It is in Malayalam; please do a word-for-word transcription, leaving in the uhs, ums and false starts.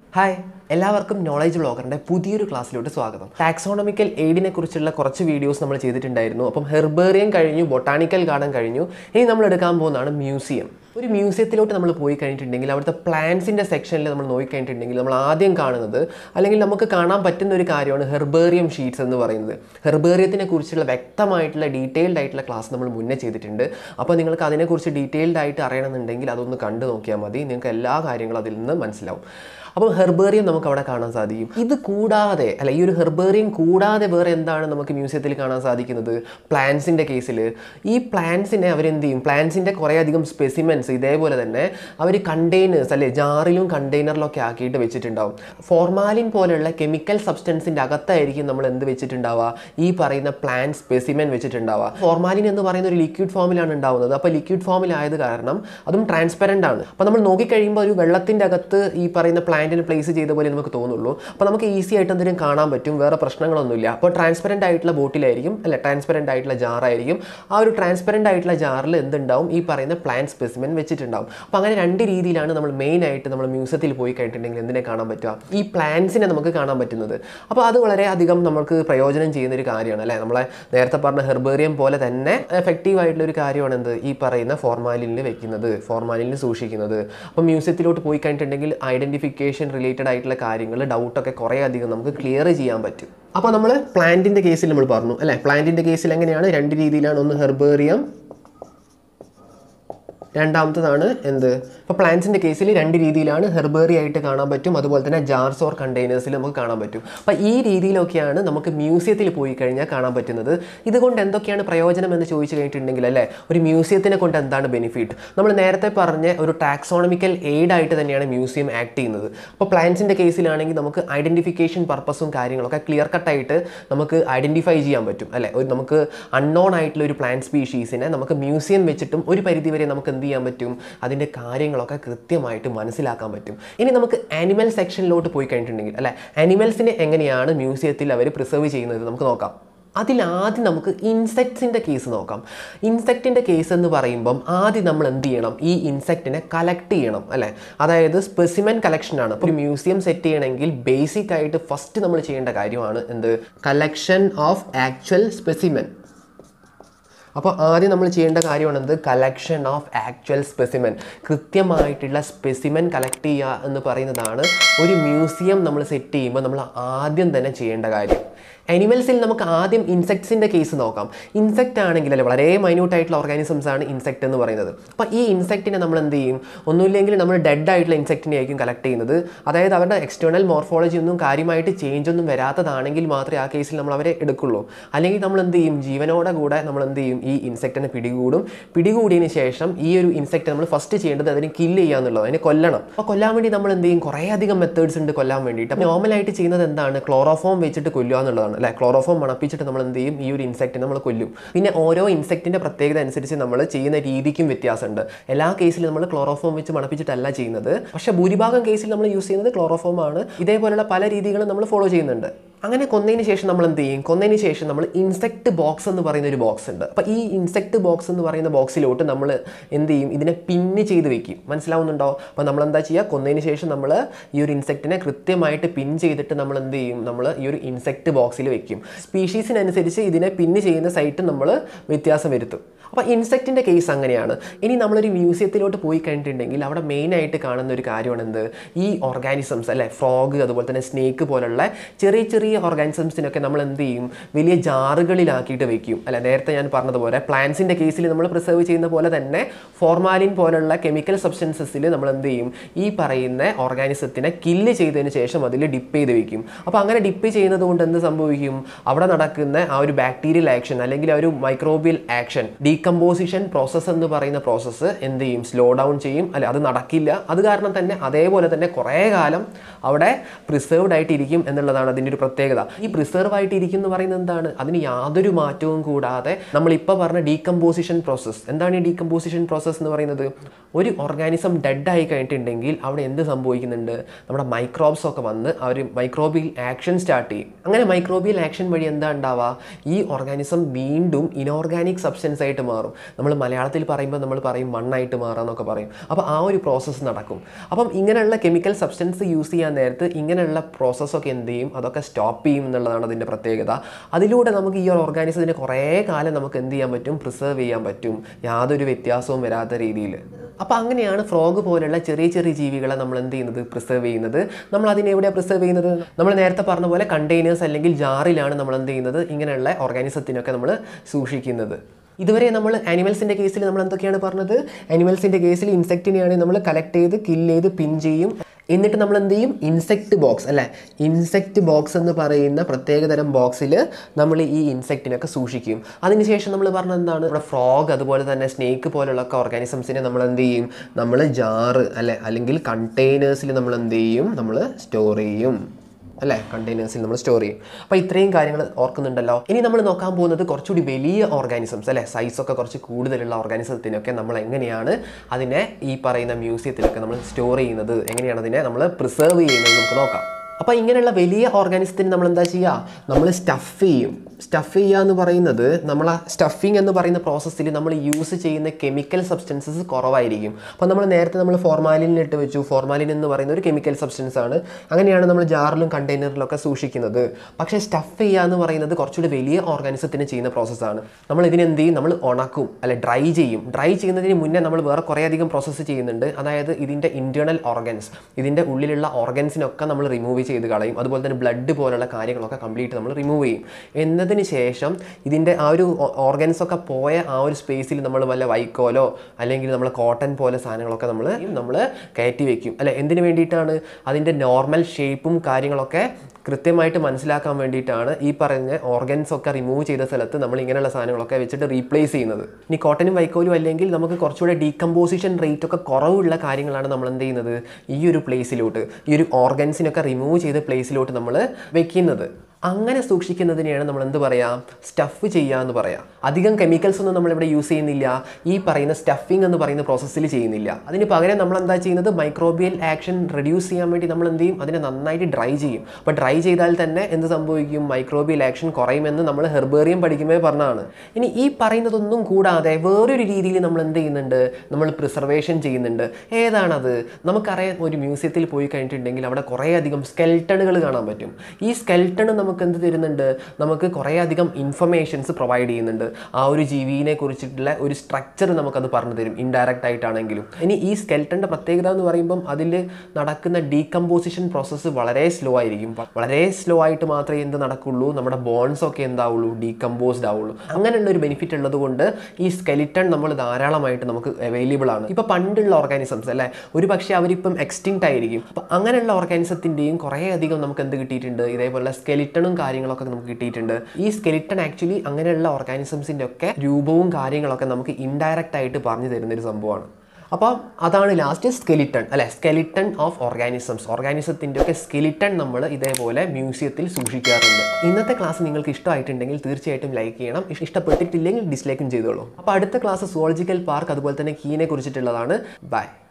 ഹായ് എല്ലാവർക്കും നോളേജ് ബ്ലോഗറിൻ്റെ പുതിയൊരു ക്ലാസ്സിലോട്ട് സ്വാഗതം. ടാക്സോണമിക്കൽ എയ്ഡിനെ കുറിച്ചുള്ള കുറച്ച് വീഡിയോസ് നമ്മൾ ചെയ്തിട്ടുണ്ടായിരുന്നു. അപ്പം ഹെർബേറിയം കഴിഞ്ഞു, ബൊട്ടാണിക്കൽ ഗാർഡൻ കഴിഞ്ഞു. ഇനി നമ്മൾ എടുക്കാൻ പോകുന്നതാണ് മ്യൂസിയം. ഒരു മ്യൂസിയത്തിലോട്ട് നമ്മൾ പോയി കഴിഞ്ഞിട്ടുണ്ടെങ്കിൽ അവിടുത്തെ പ്ലാന്റ്സിൻ്റെ സെക്ഷനിൽ നമ്മൾ നോക്കിക്കഴിഞ്ഞിട്ടുണ്ടെങ്കിൽ നമ്മൾ ആദ്യം കാണുന്നത് അല്ലെങ്കിൽ നമുക്ക് കാണാൻ പറ്റുന്ന ഒരു കാര്യമാണ് ഹെർബേറിയം ഷീറ്റ്സ് എന്ന് പറയുന്നത്. ഹെർബേറിയത്തിനെ കുറിച്ചുള്ള വ്യക്തമായിട്ടുള്ള ഡീറ്റെയിൽഡ് ആയിട്ടുള്ള ക്ലാസ് നമ്മൾ മുന്നേ ചെയ്തിട്ടുണ്ട്. അപ്പോൾ നിങ്ങൾക്ക് അതിനെക്കുറിച്ച് ഡീറ്റെയിൽഡ് ആയിട്ട് അറിയണമെന്നുണ്ടെങ്കിൽ അതൊന്ന് കണ്ടു നോക്കിയാൽ മതി. നിങ്ങൾക്ക് എല്ലാ കാര്യങ്ങളും അതിൽ നിന്ന് മനസ്സിലാവും. അപ്പോൾ ഹെർബേറിയം നമുക്ക് അവിടെ കാണാൻ സാധിക്കും. ഇത് കൂടാതെ അല്ല ഈ ഒരു ഹെർബേറിയം കൂടാതെ വേറെ എന്താണ് നമുക്ക് മ്യൂസിയത്തിൽ കാണാൻ സാധിക്കുന്നത്? പ്ലാന്റ്സിൻ്റെ കേസിൽ ഈ പ്ലാന്റ്സിനെ അവരെന്ത് ചെയ്യും? പ്ലാന്റ്സിൻ്റെ കുറേയധികം സ്പെസിമെൻസ് ഇതേപോലെ തന്നെ അവർ കണ്ടെയ്നേഴ്സ് അല്ലെ ജാറിലും കണ്ടെയ്നറിലൊക്കെ ആക്കിയിട്ട് വെച്ചിട്ടുണ്ടാവും. ഫോർമാലിൻ പോലെയുള്ള കെമിക്കൽ സബ്സ്റ്റൻസിൻ്റെ അകത്തായിരിക്കും നമ്മൾ എന്ത് വെച്ചിട്ടുണ്ടാവുക? ഈ പറയുന്ന പ്ലാന്റ് സ്പെസിമെൻ വെച്ചിട്ടുണ്ടാവുക. ഫോർമാലിൻ എന്ന് പറയുന്ന ഒരു ലിക്വിഡ് ഫോമിലാണ് ഉണ്ടാവുന്നത്. അപ്പോൾ ലിക്വിഡ് ഫോമിലായത് കാരണം അതും ട്രാൻസ്പെറൻ്റ് ആണ്. അപ്പോൾ നമ്മൾ നോക്കിക്കഴിയുമ്പോൾ ഒരു വെള്ളത്തിൻ്റെ അകത്ത് ഈ പറയുന്ന പ്ലാന്റിന് പ്ലേസ് ചെയ്ത പോലെ നമുക്ക് തോന്നുള്ളൂ. അപ്പോൾ നമുക്ക് ഈസി ആയിട്ട് എന്തെങ്കിലും കാണാൻ പറ്റും, വേറെ പ്രശ്നങ്ങളൊന്നുമില്ല. അപ്പോൾ ട്രാൻസ്പെറൻ്റ് ആയിട്ടുള്ള ബോട്ടിലായിരിക്കും അല്ലെ ട്രാൻസ്പെറൻ്റ് ആയിട്ടുള്ള ജാറായിരിക്കും. ആ ഒരു ട്രാൻസ്പെറൻ്റ് ആയിട്ടുള്ള ജാറിൽ എന്തുണ്ടാവും? ഈ പറയുന്ന പ്ലാന്റ് സ്പെസിമെൻ വെച്ചിട്ടുണ്ടാവും. അപ്പോൾ അങ്ങനെ രണ്ട് രീതിയിലാണ് നമ്മൾ മെയിൻ ആയിട്ട് നമ്മൾ മ്യൂസിയത്തിൽ പോയി കഴിഞ്ഞിട്ടുണ്ടെങ്കിൽ എന്തിനെ കാണാൻ പറ്റുക? ഈ പ്ലാന്റ്സിനെ നമുക്ക് കാണാൻ പറ്റുന്നത്. അപ്പോൾ അത് വളരെ അധികം നമുക്ക് പ്രയോജനം ചെയ്യുന്ന ഒരു കാര്യമാണ് അല്ലേ. നമ്മളെ നേരത്തെ പറഞ്ഞ ഹെർബേറിയം പോലെ തന്നെ എഫക്റ്റീവ് ആയിട്ടുള്ള ഒരു കാര്യമാണ് എന്ത് ഈ പറയുന്ന ഫോർമാലിനിൽ വെക്കുന്നത്, ഫോർമാലിനിൽ സൂക്ഷിക്കുന്നത്. അപ്പോൾ മ്യൂസിയത്തിലോട്ട് പോയി കഴിഞ്ഞിട്ടുണ്ടെങ്കിൽ ഐഡന്റിഫിക്കേഷൻ റിലേറ്റഡ് ആയിട്ടുള്ള കാര്യങ്ങൾ ഡൗട്ടൊക്കെ കുറേ അധികം നമുക്ക് ക്ലിയർ ചെയ്യാൻ പറ്റും. അപ്പോൾ നമ്മൾ പ്ലാന്റിൻ്റെ കേസിൽ നമ്മൾ പറഞ്ഞു അല്ലേ. പ്ലാന്റിൻ്റെ കേസിൽ എങ്ങനെയാണ്? രണ്ട് രീതിയിലാണ്. ഒന്ന് ഹെർബേറിയം, രണ്ടാമത്തതാണ് എന്ത്? ഇപ്പോൾ പ്ലാന്റ്സിൻ്റെ കേസിൽ രണ്ട് രീതിയിലാണ്. ഹെർബേറി ആയിട്ട് കാണാൻ പറ്റും, അതുപോലെ തന്നെ ജാർസ് ഓർ കണ്ടെയ്നേഴ്സിൽ നമുക്ക് കാണാൻ പറ്റും. അപ്പോൾ ഈ രീതിയിലൊക്കെയാണ് നമുക്ക് മ്യൂസിയത്തിൽ പോയി കഴിഞ്ഞാൽ കാണാൻ പറ്റുന്നത്. ഇതുകൊണ്ട് എന്തൊക്കെയാണ് പ്രയോജനം എന്ന് ചോദിച്ചു കഴിഞ്ഞിട്ടുണ്ടെങ്കിൽ അല്ലേ, ഒരു മ്യൂസിയത്തിനെ കൊണ്ട് എന്താണ് ബെനിഫിറ്റ്? നമ്മൾ നേരത്തെ പറഞ്ഞ ഒരു ടാക്സോണമിക്കൽ എയ്ഡ് ആയിട്ട് തന്നെയാണ് മ്യൂസിയം ആക്ട് ചെയ്യുന്നത്. അപ്പോൾ പ്ലാന്റ്സിൻ്റെ കേസിലാണെങ്കിൽ നമുക്ക് ഐഡൻറ്റിഫിക്കേഷൻ പർപ്പസും കാര്യങ്ങളൊക്കെ ക്ലിയർ കട്ടായിട്ട് നമുക്ക് ഐഡൻറ്റിഫൈ ചെയ്യാൻ പറ്റും അല്ലേ. ഒരു നമുക്ക് അൺനോൺ ആയിട്ടുള്ള ഒരു പ്ലാന്റ് സ്പീഷീസിനെ നമുക്ക് മ്യൂസിയം വെച്ചിട്ടും ഒരു പരിധിവരെ നമുക്ക് എന്ത് ചെയ്യാൻ പറ്റും? അതിൻ്റെ കാര്യങ്ങളൊക്കെ കൃത്യമായിട്ട് മനസ്സിലാക്കാൻ പറ്റും. ഇനി നമുക്ക് ആനിമൽ സെക്ഷനിലോട്ട് പോയി കഴിഞ്ഞിട്ടുണ്ടെങ്കിൽ അല്ലെ, ആനിമൽസിനെ എങ്ങനെയാണ് മ്യൂസിയത്തിൽ അവർ പ്രിസർവ് ചെയ്യുന്നത് നമുക്ക് നോക്കാം. അതിലാദ്യം നമുക്ക് ഇൻസെക്ട്സിൻ്റെ കേസ് നോക്കാം. ഇൻസെക്റ്റിൻ്റെ കേസ് എന്ന് പറയുമ്പം ആദ്യം നമ്മൾ എന്ത് ചെയ്യണം? ഈ ഇൻസെക്റ്റിനെ കളക്ട് ചെയ്യണം അല്ലേ. അതായത് സ്പെസിമെൻ കളക്ഷനാണ്. ഒരു മ്യൂസിയം സെറ്റ് ചെയ്യണമെങ്കിൽ ബേസിക് ആയിട്ട് ഫസ്റ്റ് നമ്മൾ ചെയ്യേണ്ട കാര്യമാണ് എന്ത്? Collection of actual specimen. അപ്പോൾ ആദ്യം നമ്മൾ ചെയ്യേണ്ട കാര്യമാണ് എന്ത്? Collection of actual specimen. കൃത്യമായിട്ടുള്ള സ്പെസിമെൻ കളക്ട് ചെയ്യുക എന്ന് പറയുന്നതാണ് ഒരു മ്യൂസിയം നമ്മൾ സെറ്റ് ചെയ്യുമ്പോൾ നമ്മൾ ആദ്യം തന്നെ ചെയ്യേണ്ട കാര്യം. അനിമൽസിൽ നമുക്ക് ആദ്യം ഇൻസെക്ട്സിൻ്റെ കേസ് നോക്കാം. ഇൻസെക്റ്റ് ആണെങ്കിൽ അല്ലെ വളരെ മൈന്യൂട്ട് ആയിട്ടുള്ള ഓർഗാനിസംസ് ആണ് ഇൻസെക്റ്റ് എന്ന് പറയുന്നത്. അപ്പോൾ ഈ ഇൻസെക്റ്റിനെ നമ്മൾ എന്ത് ചെയ്യും? ഒന്നുമില്ലെങ്കിൽ നമ്മൾ ഡെഡ് ആയിട്ടുള്ള ഇൻസെക്റ്റിനെ ആയിരിക്കും കളക്ട് ചെയ്യുന്നത്. അതായത് അവരുടെ എക്സ്റ്റേണൽ മോർഫോളജി ഒന്നും കാര്യമായിട്ട് ചേഞ്ച് ഒന്നും വരാത്തതാണെങ്കിൽ മാത്രമേ ആ കേസിൽ നമ്മൾ അവരെ എടുക്കുള്ളൂ. അല്ലെങ്കിൽ നമ്മൾ എന്ത് ചെയ്യും? ജീവനോടെ കൂടെ നമ്മൾ എന്ത് ചെയ്യും? ഈ ഇൻസെക്റ്റിനെ പിടികൂടും. പിടികൂടിയതിന് ശേഷം ഈ ഒരു ഇൻസെക്റ്റ് നമ്മൾ ഫസ്റ്റ് ചെയ്യേണ്ടത് അതിനെ കില്ല് ചെയ്യുക എന്നുള്ളത്, അതിനെ കൊല്ലണം. അപ്പോൾ കൊല്ലാൻ വേണ്ടി നമ്മൾ എന്ത് ചെയ്യും? കുറേ അധികം മെത്തേഡ്സ് ഉണ്ട് കൊല്ലാൻ വേണ്ടിയിട്ട്. അപ്പോൾ നോർമലായിട്ട് ചെയ്യുന്നത് എന്താണ്? ക്ലോറോഫോം വെച്ചിട്ട് കൊല്ലുക എന്നുള്ളതാണ് അല്ലെ. ക്ലോറോഫോം മണപ്പിച്ചിട്ട് നമ്മൾ എന്ത് ചെയ്യും? ഈ ഒരു ഇൻസെക്റ്റിനെ നമ്മൾ കൊല്ലും. പിന്നെ ഓരോ ഇൻസെക്റ്റിൻ്റെ പ്രത്യേകത അനുസരിച്ച് നമ്മൾ ചെയ്യുന്ന രീതിക്കും വ്യത്യാസമുണ്ട്. എല്ലാ കേസിലും നമ്മൾ ക്ലോറോഫോം വെച്ച് മണപ്പിച്ചിട്ടല്ല ചെയ്യുന്നത്. പക്ഷേ ഭൂരിഭാഗം കേസിൽ നമ്മൾ യൂസ് ചെയ്യുന്നത് ക്ലോറോഫോം ആണ്. ഇതേപോലുള്ള പല രീതികളും നമ്മൾ ഫോളോ ചെയ്യുന്നുണ്ട്. അങ്ങനെ കൊന്നതിന് ശേഷം നമ്മൾ എന്ത് ചെയ്യും? കൊന്നതിന് ശേഷം നമ്മൾ ഇൻസെക്ട് ബോക്സ് എന്ന് പറയുന്ന ഒരു ബോക്സ് ഉണ്ട്. അപ്പോൾ ഈ ഇൻസെക്ട് ബോക്സ് എന്ന് പറയുന്ന ബോക്സിലോട്ട് നമ്മൾ എന്ത് ചെയ്യും? ഇതിനെ പിന്ന് ചെയ്ത് വെക്കും. മനസ്സിലാവുന്നുണ്ടോ? അപ്പോൾ നമ്മൾ എന്താ ചെയ്യുക? കൊന്നതിന് ശേഷം നമ്മൾ ഈ ഒരു ഇൻസെക്റ്റിനെ കൃത്യമായിട്ട് പിൻ ചെയ്തിട്ട് നമ്മൾ എന്ത് ചെയ്യും? നമ്മൾ ഈ ഒരു ഇൻസെക്ട് ബോക്സിൽ വെക്കും. സ്പീഷീസിനനുസരിച്ച് ഇതിനെ പിന്ന് ചെയ്യുന്ന സൈറ്റ് നമ്മൾ വ്യത്യാസം വരുത്തും. അപ്പോൾ ഇൻസെക്റ്റിൻ്റെ കേസ് അങ്ങനെയാണ്. ഇനി നമ്മളൊരു മ്യൂസിയത്തിലോട്ട് പോയി കഴിഞ്ഞിട്ടുണ്ടെങ്കിൽ അവിടെ മെയിനായിട്ട് കാണുന്ന ഒരു കാര്യമാണ് എന്ത്? ഈ ഓർഗാനിസംസ് അല്ലെ, ഫ്രോഗ് അതുപോലെ തന്നെ സ്നേക്ക് പോലുള്ള ചെറിയ ചെറിയ ഓർഗാനിസംസിനൊക്കെ നമ്മൾ എന്ത് ചെയ്യും? വലിയ ജാറുകളിലാക്കിയിട്ട് വെക്കും അല്ലെ. നേരത്തെ ഞാൻ പറഞ്ഞതുപോലെ പ്ലാന്റ്സിൻ്റെ കേസിൽ നമ്മൾ പ്രിസർവ് ചെയ്യുന്ന പോലെ തന്നെ ഫോർമാലിൻ പോലുള്ള കെമിക്കൽ സബ്സ്റ്റൻസസിൽ നമ്മൾ എന്ത് ചെയ്യും? ഈ പറയുന്ന ഓർഗാനിസത്തിനെ കില്ല് ചെയ്തതിന് ശേഷം അതിൽ ഡിപ്പ് ചെയ്ത് വെക്കും. അപ്പോൾ അങ്ങനെ ഡിപ്പ് ചെയ്യുന്നത് കൊണ്ട് എന്ത് സംഭവിക്കും? അവിടെ നടക്കുന്ന ആ ഒരു ബാക്ടീരിയൽ ആക്ഷൻ അല്ലെങ്കിൽ ആ ഒരു മൈക്രോബിയൽ ആക്ഷൻ, ഡീകമ്പോസിഷൻ പ്രോസസ്സ് എന്ന് പറയുന്ന പ്രോസസ്സ് എന്ത് ചെയ്യും? സ്ലോ ഡൗൺ ചെയ്യും അല്ലെ. അത് നടക്കില്ല. അത് കാരണം തന്നെ അതേപോലെ തന്നെ കുറേ കാലം അവിടെ പ്രിസർവ്ഡ് ആയിട്ടിരിക്കും എന്നുള്ളതാണ് അതിൻ്റെ ഒരു പ്രത്യേകത. പ്രത്യേകത. ഈ പ്രിസർവ് ആയിട്ടിരിക്കുന്ന എന്ന് പറയുന്നത് എന്താണ്? അതിന് യാതൊരു മാറ്റവും കൂടാതെ നമ്മളിപ്പോൾ പറഞ്ഞ ഡീകമ്പോസിഷൻ പ്രോസസ്സ്. എന്താണ് ഈ ഡീകമ്പോസിഷൻ പ്രോസസ്സ് എന്ന് പറയുന്നത്? ഒരു ഓർഗാനിസം ഡെഡ് ആയി കഴിഞ്ഞിട്ടുണ്ടെങ്കിൽ അവിടെ എന്ത് സംഭവിക്കുന്നുണ്ട്? നമ്മുടെ മൈക്രോബ്സ് ഒക്കെ വന്ന് അവർ മൈക്രോബിയൽ ആക്ഷൻ സ്റ്റാർട്ട് ചെയ്യും. അങ്ങനെ മൈക്രോബിയൽ ആക്ഷൻ വഴി എന്താ ഉണ്ടാവുക? ഈ ഓർഗാനിസം വീണ്ടും ഇനോർഗാനിക് സബ്സ്റ്റൻസ് ആയിട്ട് മാറും. നമ്മൾ മലയാളത്തിൽ പറയുമ്പോൾ നമ്മൾ പറയും മണ്ണായിട്ട് മാറാമെന്നൊക്കെ പറയും. അപ്പോൾ ആ ഒരു പ്രോസസ്സ് നടക്കും. അപ്പം ഇങ്ങനെയുള്ള കെമിക്കൽ സബ്സ്റ്റൻസ് യൂസ് ചെയ്യാൻ നേരത്ത് ഇങ്ങനെയുള്ള പ്രോസസ്സൊക്കെ എന്ത് ചെയ്യും? അതൊക്കെ സ്റ്റോപ്പ് ചെയ്യും എന്നുള്ളതാണ് അതിൻ്റെ പ്രത്യേകത. അതിലൂടെ നമുക്ക് ഈ ഒരു ഓർഗാനിസത്തിനെ കുറേ കാലം നമുക്ക് എന്ത് ചെയ്യാൻ പറ്റും? പ്രിസർവ് ചെയ്യാൻ പറ്റും, യാതൊരു വ്യത്യാസവും വരാത്ത രീതിയിൽ. അപ്പോൾ അങ്ങനെയാണ് ഫ്രോഗ് പോലുള്ള ചെറിയ ചെറിയ ജീവികളെ നമ്മൾ എന്ത് ചെയ്യുന്നത്? പ്രിസർവ് ചെയ്യുന്നത്. നമ്മൾ അതിനെ എവിടെയാണ് പ്രിസർവ് ചെയ്യുന്നത്? നമ്മൾ നേരത്തെ പറഞ്ഞ പോലെ കണ്ടെയ്നേഴ്സ് അല്ലെങ്കിൽ ജാറിലാണ് നമ്മൾ എന്ത് ചെയ്യുന്നത്? ഇങ്ങനെയുള്ള ഓർഗാനിസത്തിനൊക്കെ നമ്മൾ സൂക്ഷിക്കുന്നത്. ഇതുവരെ നമ്മൾ ആനിമൽസിൻ്റെ കേസിൽ നമ്മൾ എന്തൊക്കെയാണ് പറഞ്ഞത്? ആനിമൽസിൻ്റെ കേസിൽ ഇൻസെക്റ്റിനെയാണ് നമ്മൾ കളക്ട് ചെയ്ത് കില്ല് ചെയ്ത് പിൻ ചെയ്യും. എന്നിട്ട് നമ്മൾ എന്ത് ചെയ്യും? ഇൻസെക്റ്റ് ബോക്സ് അല്ലേ, ഇൻസെക്റ്റ് ബോക്സ് എന്ന് പറയുന്ന പ്രത്യേകതരം ബോക്സിൽ നമ്മൾ ഈ ഇൻസെക്റ്റിനൊക്കെ സൂക്ഷിക്കും. അതിനുശേഷം നമ്മൾ പറഞ്ഞത് എന്താണ്? നമ്മുടെ ഫ്രോഗ് അതുപോലെ തന്നെ സ്നേക്ക് പോലുള്ള ഓർഗാനിസംസിനെ നമ്മൾ എന്ത് ചെയ്യും? നമ്മൾ ജാറ് അല്ലെ അല്ലെങ്കിൽ കണ്ടെയ്നേഴ്സിൽ നമ്മൾ എന്ത് ചെയ്യും? നമ്മൾ സ്റ്റോർ ചെയ്യും അല്ലേ, കണ്ടെയ്നേഴ്സിൽ നമ്മൾ സ്റ്റോർ ചെയ്യും. അപ്പോൾ ഇത്രയും കാര്യങ്ങൾ ഓർക്കുന്നുണ്ടല്ലോ. ഇനി നമ്മൾ നോക്കാൻ പോകുന്നത് കുറച്ചുകൂടി വലിയ ഓർഗാനിസംസ് അല്ലേ, സൈസൊക്കെ കുറച്ച് കൂടുതലുള്ള ഓർഗാനിസത്തിനൊക്കെ നമ്മൾ എങ്ങനെയാണ് അതിനെ ഈ പറയുന്ന മ്യൂസിയത്തിലൊക്കെ നമ്മൾ സ്റ്റോർ ചെയ്യുന്നത്, എങ്ങനെയാണ് അതിനെ നമ്മൾ പ്രിസർവ് ചെയ്യുന്നത് നമുക്ക് നോക്കാം. അപ്പോൾ ഇങ്ങനെയുള്ള വലിയ ഓർഗാനിസത്തിന് നമ്മൾ എന്താ ചെയ്യുക? നമ്മൾ സ്റ്റഫ് ചെയ്യും. സ്റ്റഫ് ചെയ്യുക എന്ന് പറയുന്നത് നമ്മൾ ആ സ്റ്റഫിങ് എന്ന് പറയുന്ന പ്രോസസ്സിൽ നമ്മൾ യൂസ് ചെയ്യുന്ന കെമിക്കൽ സബ്സ്റ്റൻസസ് കുറവായിരിക്കും. അപ്പോൾ നമ്മൾ നേരത്തെ നമ്മൾ ഫോർമാലിൻ ഇട്ട് വെച്ചു. ഫോർമാലിൻ എന്ന് പറയുന്ന ഒരു കെമിക്കൽ സബ്സ്റ്റൻസ് ആണ്. അങ്ങനെയാണ് നമ്മൾ ജാറിലും കണ്ടെയ്നറിലൊക്കെ സൂക്ഷിക്കുന്നത്. പക്ഷേ സ്റ്റഫ് ചെയ്യുക എന്ന് പറയുന്നത് കുറച്ചുകൂടി വലിയ ഓർഗാനിസത്തിന് ചെയ്യുന്ന പ്രോസസ്സാണ്. നമ്മൾ ഇതിനെന്ത് ചെയ്യും? നമ്മൾ ഉണക്കും അല്ലെ, ഡ്രൈ ചെയ്യും. ഡ്രൈ ചെയ്യുന്നതിന് മുന്നേ നമ്മൾ വേറെ കുറേ അധികം പ്രോസസ്സ് ചെയ്യുന്നുണ്ട്. അതായത് ഇതിൻ്റെ ഇൻറ്റേർണൽ ഓർഗൻസ്, ഇതിൻ്റെ ഉള്ളിലുള്ള ഓർഗൻസിനൊക്കെ നമ്മൾ റിമൂവ് ചെയ്ത് കളയും. അതുപോലെ തന്നെ ബ്ലഡ് പോലുള്ള കാര്യങ്ങളൊക്കെ കംപ്ലീറ്റ് നമ്മൾ റിമൂവ് ചെയ്യും. എന്നതിന് ശേഷം ഇതിൻ്റെ ആ ഒരു ഓർഗൻസൊക്കെ പോയ ആ ഒരു സ്പേസിൽ നമ്മൾ വല്ല വൈക്കോലോ അല്ലെങ്കിൽ നമ്മൾ കോട്ടൺ പോലെ സാധനങ്ങളൊക്കെ നമ്മൾ നമ്മൾ കയറ്റി വെക്കും അല്ലെ. എന്തിനു വേണ്ടിയിട്ടാണ്? അതിൻ്റെ നോർമൽ ഷേപ്പും കാര്യങ്ങളൊക്കെ കൃത്യമായിട്ട് മനസ്സിലാക്കാൻ വേണ്ടിയിട്ടാണ് ഈ പറഞ്ഞ ഓർഗൻസ് ഒക്കെ റിമൂവ് ചെയ്ത സ്ഥലത്ത് നമ്മൾ ഇങ്ങനെയുള്ള സാധനങ്ങളൊക്കെ വെച്ചിട്ട് റീപ്ലേസ് ചെയ്യുന്നത്. ഇനി കോട്ടനും വൈക്കോലും അല്ലെങ്കിൽ നമുക്ക് കുറച്ചുകൂടെ ഡീകമ്പോസിഷൻ റേറ്റ് ഒക്കെ കുറവുള്ള കാര്യങ്ങളാണ് നമ്മൾ എന്ത് ചെയ്യുന്നത്? ഈ ഒരു പ്ലേസിലോട്ട്, ഈ ഒരു ഓർഗൻസിനൊക്കെ റിമൂവ് ചെയ്ത പ്ലേസിലോട്ട് നമ്മൾ വെക്കുന്നത്. അങ്ങനെ സൂക്ഷിക്കുന്നതിനെയാണ് നമ്മൾ എന്ത് പറയാം? സ്റ്റഫ് ചെയ്യുക എന്ന് പറയാം. അധികം കെമിക്കൽസ് ഒന്നും നമ്മളിവിടെ യൂസ് ചെയ്യുന്നില്ല. ഈ പറയുന്ന സ്റ്റഫിങ് എന്ന് പറയുന്ന പ്രോസസ്സിൽ ചെയ്യുന്നില്ല. അതിന് പകരം നമ്മൾ എന്താ ചെയ്യുന്നത്? മൈക്രോബിയൽ ആക്ഷൻ റെഡ്യൂസ് ചെയ്യാൻ വേണ്ടി നമ്മൾ എന്ത് ചെയ്യും? അതിനെ നന്നായിട്ട് ഡ്രൈ ചെയ്യും. അപ്പോൾ ഡ്രൈ ചെയ്താൽ തന്നെ എന്ത് സംഭവിക്കും? മൈക്രോബിയൽ ആക്ഷൻ കുറയുമെന്ന് നമ്മൾ ഹെർബേറിയം പഠിക്കുമ്പോൾ പറഞ്ഞതാണ്. ഇനി ഈ പറയുന്നതൊന്നും കൂടാതെ വേറൊരു രീതിയിൽ നമ്മൾ എന്ത് ചെയ്യുന്നുണ്ട്? നമ്മൾ പ്രിസർവേഷൻ ചെയ്യുന്നുണ്ട്. ഏതാണത്? നമുക്കറിയാം, ഒരു മ്യൂസിയത്തിൽ പോയി കഴിഞ്ഞിട്ടുണ്ടെങ്കിൽ അവിടെ കുറേ അധികം സ്കെൽട്ടണുകൾ കാണാൻ പറ്റും. ഈ സ്കെൽട്ടൺ നമുക്ക് എന്ത് തരുന്നുണ്ട്? നമുക്ക് കുറേ അധികം ഇൻഫർമേഷൻസ് പ്രൊവൈഡ് ചെയ്യുന്നുണ്ട്. ആ ഒരു ജീവിയെ കുറിച്ചിട്ടുള്ള ഒരു സ്ട്രക്ചർ നമുക്കത് പറഞ്ഞു തരും, ഇൻഡയറക്റ്റ് ആയിട്ടാണെങ്കിലും. ഇനി ഈ സ്കെൽട്ടൻ്റെ പ്രത്യേകത എന്ന് പറയുമ്പം അതിൽ നടക്കുന്ന ഡീകമ്പോസിഷൻ പ്രോസസ്സ് വളരെ സ്ലോ ആയിരിക്കും. വളരെ സ്ലോ ആയിട്ട് മാത്രമേ എന്ത് നടക്കുള്ളൂ? നമ്മുടെ ബോൺസ് ഒക്കെ എന്താവുള്ളൂ? ഡീകമ്പോസ്ഡ് ആവുള്ളൂ. അങ്ങനെയുള്ള ഒരു ബെനിഫിറ്റ് ഉള്ളത് കൊണ്ട് ഈ സ്കെലിറ്റൺ നമ്മൾ ധാരാളമായിട്ട് നമുക്ക് അവൈലബിൾ ആണ്. ഇപ്പോൾ പണ്ടുള്ള ഓർഗാനിസംസ് അല്ലേ, ഒരു പക്ഷേ അവരിപ്പം എക്സ്റ്റിങ്ക്റ്റ് ആയിരിക്കും. അപ്പം അങ്ങനെയുള്ള ഓർഗാനിസത്തിൻ്റെയും കുറേ അധികം നമുക്ക് എന്ത് കിട്ടിയിട്ടുണ്ട്? ഇതേപോലെ സ്കെലിറ്റൺ കാര്യങ്ങളൊക്കെ നമുക്ക് കിട്ടിയിട്ടുണ്ട്. ഈ സ്കെലിറ്റൺ ആക്ച്വലി അങ്ങനെയുള്ള ഓർഗാനിസംസിൻ്റെ ഒക്കെ രൂപവും കാര്യങ്ങളൊക്കെ നമുക്ക് ഇൻഡയറക്റ്റ് ആയിട്ട് പറഞ്ഞു തരുന്നൊരു സംഭവമാണ്. അപ്പോൾ അതാണ് ലാസ്റ്റ് സ്കെലിറ്റൺ അല്ലെ, സ്കെലിറ്റൺ ഓഫ് ഓർഗാനിസംസ്. ഓർഗാനിസത്തിൻ്റെ ഒക്കെ സ്കെലിറ്റൺ നമ്മൾ ഇതേപോലെ മ്യൂസിയത്തിൽ സൂക്ഷിക്കാറുണ്ട്. ഇന്നത്തെ ക്ലാസ് നിങ്ങൾക്ക് ഇഷ്ടമായിട്ടുണ്ടെങ്കിൽ തീർച്ചയായിട്ടും ലൈക്ക് ചെയ്യണം. ഇഷ്ടപ്പെട്ടിട്ടില്ലെങ്കിൽ ഡിസ്ലൈക്കും ചെയ്തോളൂ. അപ്പോൾ അടുത്ത ക്ലാസ് സുവോളജിക്കൽ പാർക്ക് അതുപോലെ തന്നെ കീനെ കുറിച്ചിട്ടുള്ളതാണ്. ബൈ.